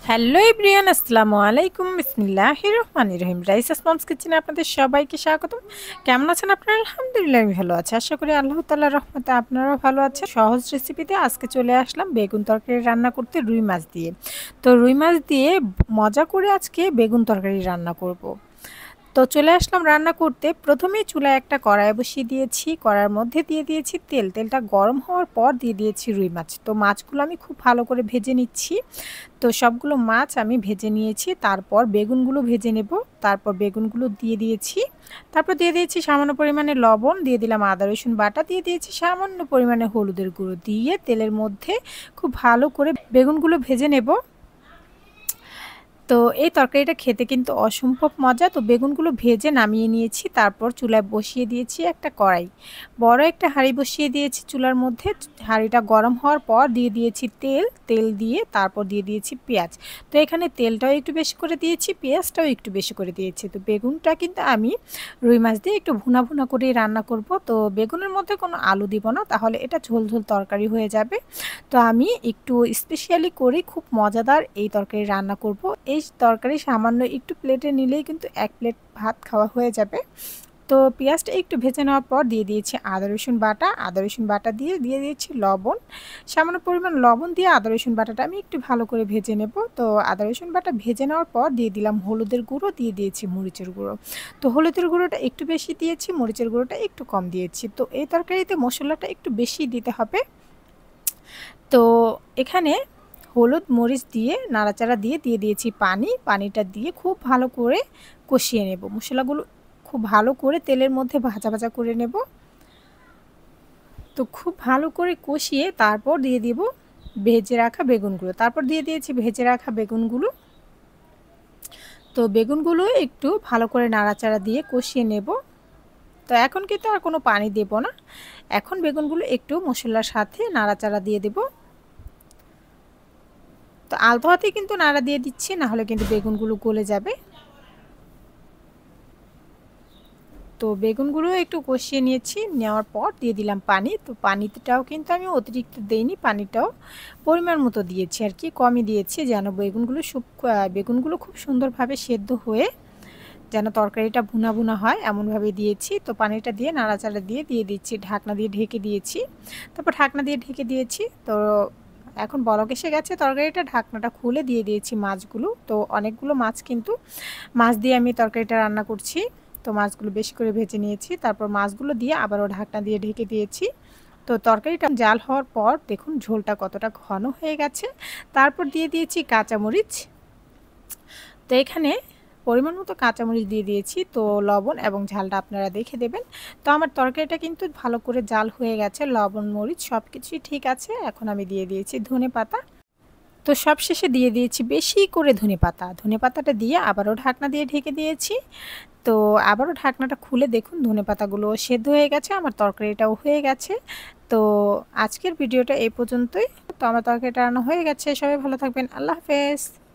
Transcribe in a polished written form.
Hello everyone, আসসালামু আলাইকুম। বিসমিল্লাহির রহমানির রহিম। রাইসাস মমস কিচেনে আপনাদের সবাইকে স্বাগতম। কেমন আছেন আপনারা? আলহামদুলিল্লাহ আমি ভালো আছি। আশা করি আল্লাহ তাআলার রহমতে আপনারাও ভালো আছেন। সহজ রেসিপিতে আজকে চলে আসলাম বেগুন তরকারি রান্না করতে রুই মাছ দিয়ে। তো রুই মাছ দিয়ে মজা করে আজকে বেগুন তরকারি রান্না করব। তো চলে আসলাম রান্না করতে। প্রথমেই চুলায় একটা কড়াই বসিয়ে দিয়েছি। কড়াইয়ের মধ্যে দিয়ে দিয়েছি তেল। তেলটা গরম হওয়ার পর দিয়ে দিয়েছি রুই মাছ। তো মাছগুলো আমি খুব ভালো করে ভেজে নিচ্ছি। তো সবগুলো মাছ আমি ভেজে নিয়েছি। তারপর বেগুনগুলো ভেজে নেব। তারপর বেগুনগুলো দিয়ে দিয়েছি। তারপর দিয়ে দিয়েছি সামান্য পরিমাণে লবণ, দিয়ে দিলাম আদা রসুন বাটা, দিয়ে দিয়েছি সামান্য পরিমাণে হলুদের গুঁড়ো, দিয়ে তেলের মধ্যে খুব ভালো করে বেগুনগুলো ভেজে নেব। তো এই তরকারিটা খেতে কিন্তু অসম্ভব মজা। তো বেগুনগুলো ভেজে নামিয়ে নিয়েছি। তারপর চুলায় বসিয়ে দিয়েছি একটা কড়াই। বড় একটা হাঁড়ি বসিয়ে দিয়েছি চুলার মধ্যে। হাঁড়িটা গরম হওয়ার পর দিয়ে দিয়েছি তেল। তেল দিয়ে তারপর দিয়ে দিয়েছি পেঁয়াজ। তো এখানে তেলটাও একটু বেশি করে দিয়েছি, পেঁয়াজটাও একটু বেশি করে দিয়েছি। তো বেগুনটা কিন্তু আমি রুই মাছ দিয়ে একটু ভুনা ভুনা করেই রান্না করব। তো বেগুনের মধ্যে কোনো আলু দিব না, তাহলে এটা ঝোল ঝোল তরকারি হয়ে যাবে। তো আমি একটু স্পেশালি করে খুব মজাদার এই তরকারি রান্না করব। এই তরকারি সামান্য একটু প্লেটে নিলেই কিন্তু এক প্লেট ভাত খাওয়া হয়ে যাবে। তো পেঁয়াজটা একটু ভেজে নেওয়ার পর দিয়ে দিয়েছি আদা রসুন বাটা। আদা রসুন বাটা দিয়ে দিয়েছি লবণ। সামান্য পরিমাণ লবণ দিয়ে আদা রসুন বাটাটা আমি একটু ভালো করে ভেজে নেব। তো আদা রসুন বাটা ভেজে নেওয়ার পর দিয়ে দিলাম হলুদের গুঁড়ো, দিয়ে দিয়েছি মরিচের গুঁড়ো। তো হলুদের গুঁড়োটা একটু বেশি দিয়েছি, মরিচের গুঁড়োটা একটু কম দিয়েছি। তো এই তরকারিতে মশলাটা একটু বেশি দিতে হবে। তো এখানে হলুদ মরিচ দিয়ে নাড়াচাড়া দিয়ে দিয়েছি পানি। পানিটা দিয়ে খুব ভালো করে কষিয়ে নেব। মশলাগুলো খুব ভালো করে তেলের মধ্যে ভাজা ভাজা করে নেব। তো খুব ভালো করে কষিয়ে তারপর দিয়ে দিব ভেজে রাখা বেগুনগুলো। তারপর দিয়ে দিয়েছি ভেজে রাখা বেগুনগুলো। তো বেগুনগুলো একটু ভালো করে নাড়াচাড়া দিয়ে কষিয়ে নেব। তো এখন কিন্তু আর কোনো পানি দেব না। এখন বেগুনগুলো একটু মশলার সাথে নাড়াচাড়া দিয়ে দেব। তো আলতো হাতে কিন্তু নাড়া দিয়ে দিচ্ছি, না হলে কিন্তু বেগুনগুলো গলে যাবে। তো বেগুনগুলো একটু কষিয়ে নিয়েছি, নেওয়ার পর দিয়ে দিলাম পানি। তো পানিটাও কিন্তু আমি অতিরিক্ত দেইনি, পানিটাও পরিমাণ মতো দিয়েছি আর কি, কমই দিয়েছি, যেন বেগুনগুলো খুব সুন্দরভাবে সেদ্ধ হয়ে যেন তরকারিটা ভুনা ভুনা হয় এমনভাবে দিয়েছি। তো পানিটা দিয়ে নাড়াচাড়া দিয়ে দিচ্ছি, ঢাকনা দিয়ে ঢেকে দিয়েছি। তারপর ঢাকনা দিয়ে ঢেকে দিয়েছি। তো এখন বলক এসে গেছে তরকারিটা, ঢাকনাটা খুলে দিয়ে দিয়েছি মাছগুলো। তো অনেকগুলো মাছ কিন্তু মাছ দিয়ে আমি তরকারিটা রান্না করছি। তো মাছগুলো বেশি করে ভেজে নিয়েছি। তারপর মাছগুলো দিয়ে আবারও ঢাকনা দিয়ে ঢেকে দিয়েছি। তো তরকারিটা জাল হওয়ার পর দেখুন ঝোলটা কতটা ঘন হয়ে গেছে। তারপর দিয়ে দিয়েছি কাঁচামরিচ। তো এখানে পরিমাণ মতো কাঁচামরিচ দিয়ে দিয়েছি। তো লবণ এবং ঝালটা আপনারা দেখে দেবেন। তো আমার তরকারিটা কিন্তু ভালো করে জাল হয়ে গেছে, লবণ মরিচ সব কিছুই ঠিক আছে। এখন আমি দিয়ে দিয়েছি ধনেপাতা। তো সবশেষে দিয়ে দিয়েছি বেশি করে ধনেপাতা। ধনেপাতাটা দিয়ে আবারও ঢাকনা দিয়ে ঢেকে দিয়েছি। তো আবারও ঢাকনাটা খুলে দেখুন ধনেপাতাগুলো সেদ্ধ হয়ে গেছে, আমার তরকারিটাও হয়ে গেছে। তো আজকের ভিডিওটা এই পর্যন্তই। তো আমার তরকারিটা রান্না হয়ে গেছে। সবাই ভালো থাকবেন। আল্লাহ হাফেজ।